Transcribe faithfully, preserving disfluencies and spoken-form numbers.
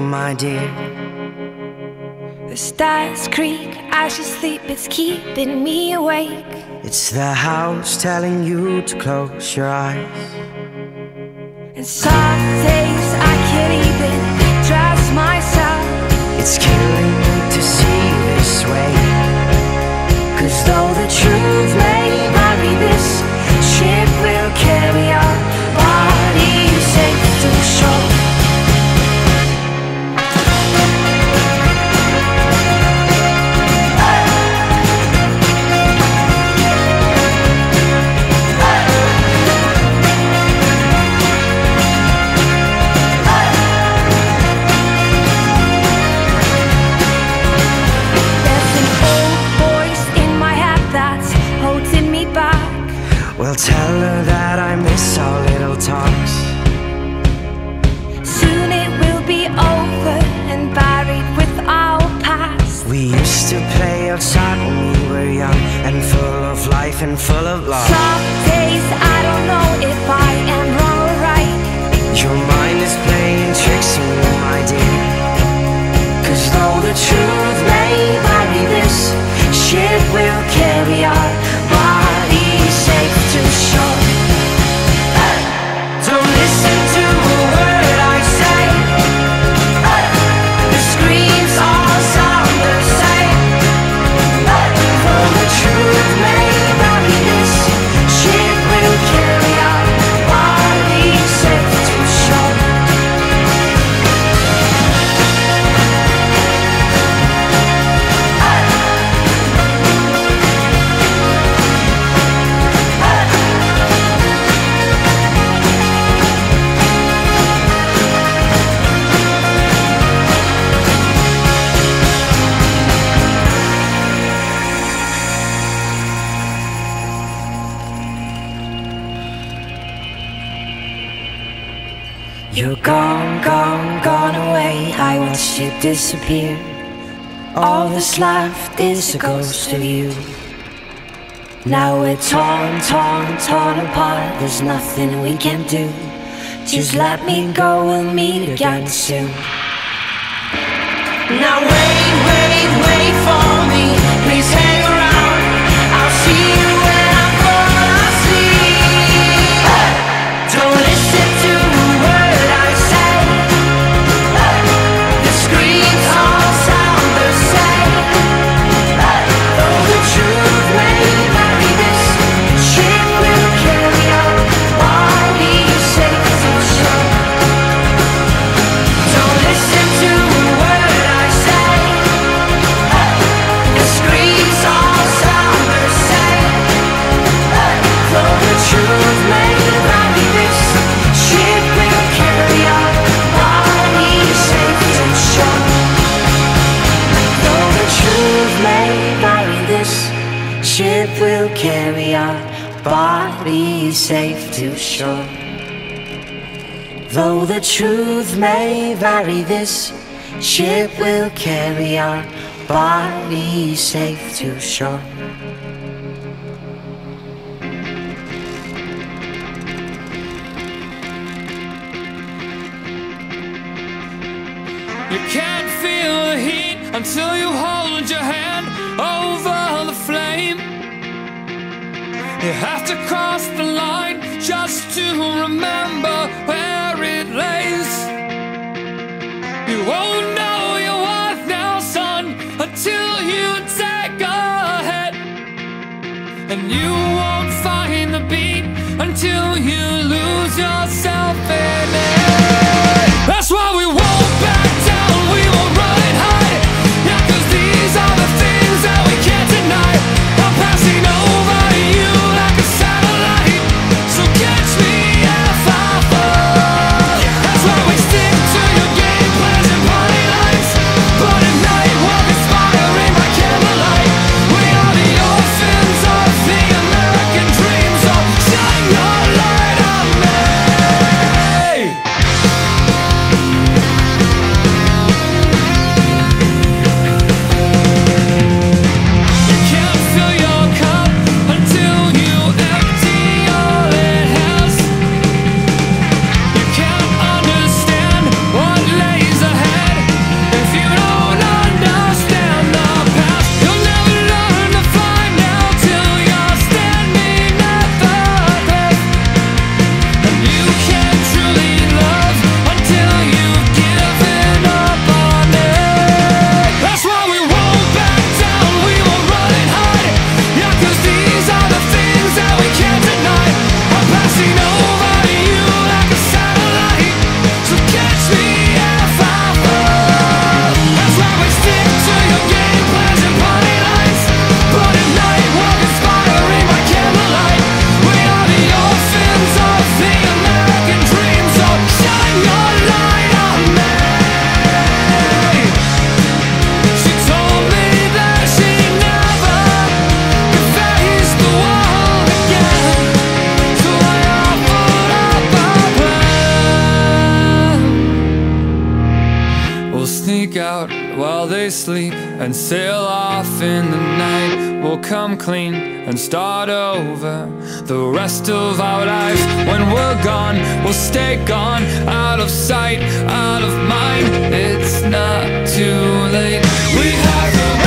my dear. The stars creak as you sleep, it's keeping me awake. It's the house telling you to close your eyes. And some days I can't even trust myself. It's killing me to see this way. Cause though the truth may vary, this ship will carry our bodies safe to shore. Well, tell her that I miss our little talks. Soon it will be over and buried with our past. We used to play outside when we were young, and full of life and full of love. Some days I don't know if I am wrong or right. Your mind is playing tricks on you, my dear. Cause though the truth may vary, this ship will carry our bodies safe to shore. Don't listen to a word I say. The screams all sound the same. Though the truth may vary, this ship will carry our bodies safe to shore. You're gone, gone, gone away. I watched you disappear. All that's left is a ghost of you. Now we're torn, torn, torn apart. There's nothing we can do. Just let me go, we'll meet again soon. Now wait, wait, wait for me. Please hang around. I'll see you when I'm gone, I'll sleep. Don't listen to a word I say. The screams all sound the same. Though the truth may vary, this ship will carry our bodies safe to shore. Don't listen to a word I say. The screams all sound the same. Though the truth may vary, this ship will carry our bodies safe to shore. Though the truth may vary, this ship will carry our bodies safe to shore. Though the truth may vary, this ship will carry our bodies safe to shore. You can't feel the heat until you hold your hand over the flame. You have to cross the line just to remember where it lays. You won't know your worth now, son, until you take a hit. And you won't find the beat until you lose yourself in it. That's why we won't back down, we won't run high. Yeah, cause these are the things that we can't deny. I'm passing over you like a satellite, so catch me if I fall. That's why we stick to your game plans and party lights. But at night we're conspiring by candlelight. We are the orphans of the American dream, so shine your light on me. sleep and sail off in the night. We'll come clean and start over the rest of our lives. When we're gone, we'll stay gone, out of sight, out of mind. It's not too late. We have the